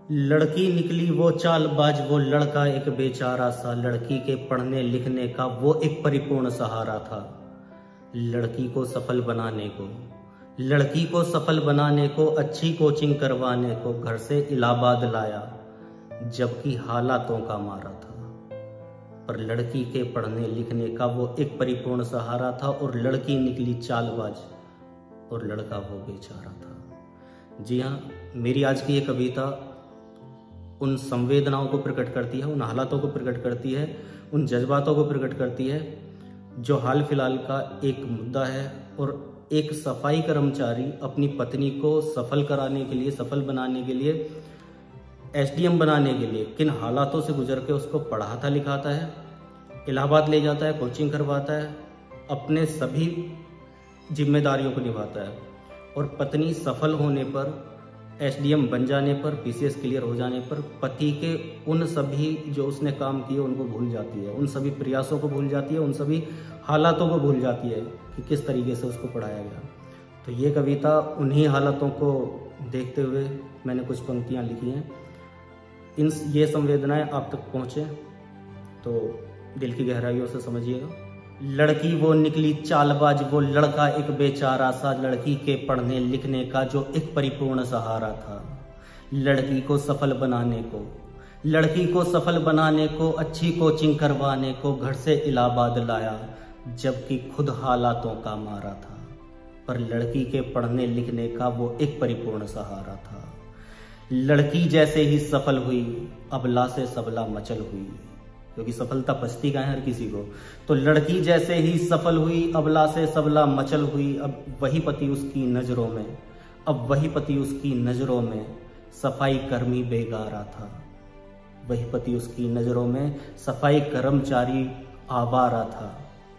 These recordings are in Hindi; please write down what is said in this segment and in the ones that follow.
लड़की निकली वो चालबाज, वो लड़का एक बेचारा सा। लड़की के पढ़ने लिखने का वो एक परिपूर्ण सहारा था। लड़की को सफल बनाने को, लड़की को सफल बनाने को, अच्छी कोचिंग करवाने को घर से इलाहाबाद लाया, जबकि हालातों का मारा था। पर लड़की के पढ़ने लिखने का वो एक परिपूर्ण सहारा था, और लड़की निकली चालबाज और लड़का वो बेचारा था। जी हाँ, मेरी आज की ये कविता उन संवेदनाओं को प्रकट करती है, उन हालातों को प्रकट करती है, उन जज्बातों को प्रकट करती है जो हाल फिलहाल का एक मुद्दा है। और एक सफाई कर्मचारी अपनी पत्नी को सफल कराने के लिए, सफल बनाने के लिए, एसडीएम बनाने के लिए किन हालातों से गुजर के उसको पढ़ाता लिखाता है, इलाहाबाद ले जाता है, कोचिंग करवाता है, अपने सभी जिम्मेदारियों को निभाता है। और पत्नी सफल होने पर, एसडीएम बन जाने पर, पीसीएस क्लियर हो जाने पर पति के उन सभी जो उसने काम किए उनको भूल जाती है, उन सभी प्रयासों को भूल जाती है, उन सभी हालातों को भूल जाती है कि किस तरीके से उसको पढ़ाया गया। तो ये कविता उन्हीं हालातों को देखते हुए मैंने कुछ पंक्तियां लिखी हैं। ये संवेदनाएं आप तक पहुंचे तो दिल की गहराइयों से समझिएगा। लड़की वो निकली चालबाज, वो लड़का एक बेचारा सा। लड़की के पढ़ने लिखने का जो एक परिपूर्ण सहारा था। लड़की को सफल बनाने को, लड़की को सफल बनाने को, अच्छी कोचिंग करवाने को घर से इलाहाबाद लाया, जबकि खुद हालातों का मारा था। पर लड़की के पढ़ने लिखने का वो एक परिपूर्ण सहारा था। लड़की जैसे ही सफल हुई, अबला से सबला मचल हुई, क्योंकि सफलता पछती का है हर किसी को। तो लड़की जैसे ही सफल हुई, अबला से सबला मचल हुई। अब वही पति उसकी नजरों में, अब वही पति उसकी नजरों में सफाई कर्मी बेगारा था। वही पति उसकी नजरों में सफाई कर्मचारी आवारा था,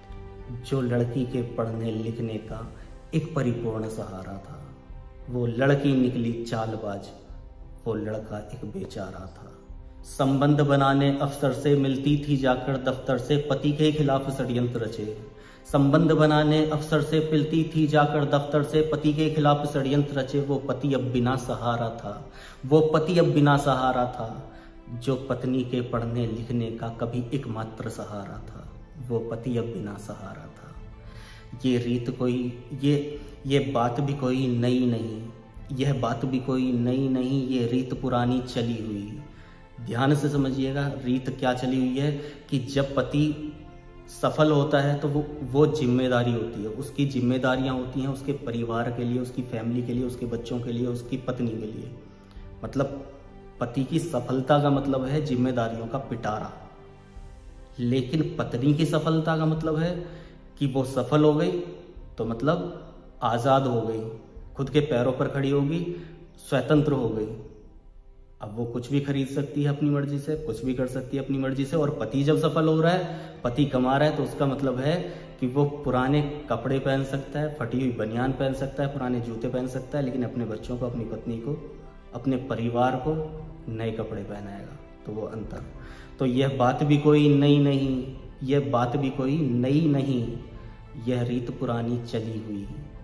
जो लड़की के पढ़ने लिखने का एक परिपूर्ण सहारा था। वो लड़की निकली चालबाज, वो लड़का एक बेचारा था। संबंध बनाने अफसर से मिलती थी जाकर दफ्तर से, पति के खिलाफ षड्यंत्र रचे। संबंध बनाने अफसर से मिलती थी जाकर दफ्तर से, पति के खिलाफ षड्यंत्र रचे। वो पति अब बिना सहारा था, वो पति अब बिना सहारा था, जो पत्नी के पढ़ने लिखने का कभी एकमात्र सहारा था। वो पति अब बिना सहारा था। ये रीत कोई, ये बात भी कोई नई नहीं, यह बात भी कोई नई नहीं, ये रीत पुरानी चली हुई। ध्यान से समझिएगा, रीत क्या चली हुई है कि जब पति सफल होता है तो वो जिम्मेदारी होती है, उसकी जिम्मेदारियां होती हैं उसके परिवार के लिए, उसकी फैमिली के लिए, उसके बच्चों के लिए, उसकी पत्नी के लिए। मतलब पति की सफलता का मतलब है जिम्मेदारियों का पिटारा। लेकिन पत्नी की सफलता का मतलब है कि वो सफल हो गई तो मतलब आजाद हो गई, खुद के पैरों पर खड़ी होगी, स्वतंत्र हो गई। अब वो कुछ भी खरीद सकती है अपनी मर्जी से, कुछ भी कर सकती है अपनी मर्जी से। और पति जब सफल हो रहा है, पति कमा रहा है, तो उसका मतलब है कि वो पुराने कपड़े पहन सकता है, फटी हुई बनियान पहन सकता है, पुराने जूते पहन सकता है, लेकिन अपने बच्चों को, अपनी पत्नी को, अपने परिवार को नए कपड़े पहनाएगा। तो वो अंतर। तो यह बात भी कोई नई नहीं, यह बात भी कोई नई नहीं, यह रीत पुरानी चली हुई।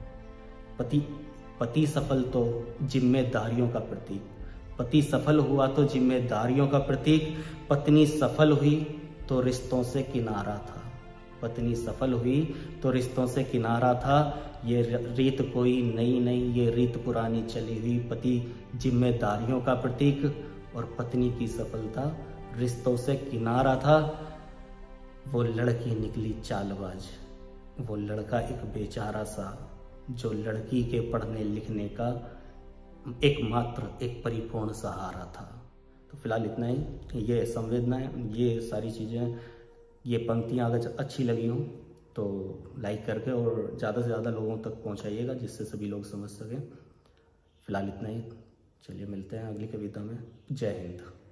पति सफल तो जिम्मेदारियों का प्रतीक, पति सफल हुआ तो जिम्मेदारियों का प्रतीक। पत्नी सफल हुई तो रिश्तों से किनारा था, पत्नी सफल हुई तो रिश्तों से किनारा था। ये रीत कोई नई नहीं, ये रीत पुरानी चली हुई। पति जिम्मेदारियों का प्रतीक और पत्नी की सफलता रिश्तों से किनारा था। वो लड़की निकली चालबाज, वो लड़का एक बेचारा सा, जो लड़की के पढ़ने लिखने का एकमात्र एक परिपूर्ण सहारा था। तो फिलहाल इतना ही। ये संवेदनाएं, ये सारी चीज़ें, ये पंक्तियां अगर अच्छी लगी हों तो लाइक करके और ज़्यादा से ज़्यादा लोगों तक पहुंचाइएगा, जिससे सभी लोग समझ सकें। फिलहाल इतना ही। चलिए मिलते हैं अगली कविता में। जय हिंद।